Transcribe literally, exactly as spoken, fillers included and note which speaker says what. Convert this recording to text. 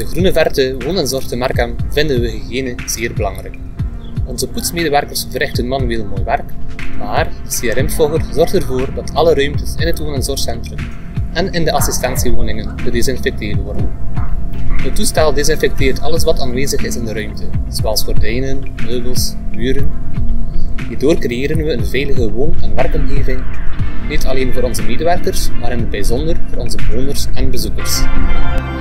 Speaker 1: de groene verte woon- en zorgtemerk vinden we hygiëne zeer belangrijk. Onze poetsmedewerkers verrichten manueel mooi werk, maar de C R M-volger zorgt ervoor dat alle ruimtes in het woon- en zorgcentrum en in de assistentiewoningen gedesinfecteerd worden. Het toestel desinfecteert alles wat aanwezig is in de ruimte, zoals gordijnen, meubels, muren. Hierdoor creëren we een veilige woon- en werkomgeving, niet alleen voor onze medewerkers, maar in het bijzonder voor onze bewoners en bezoekers.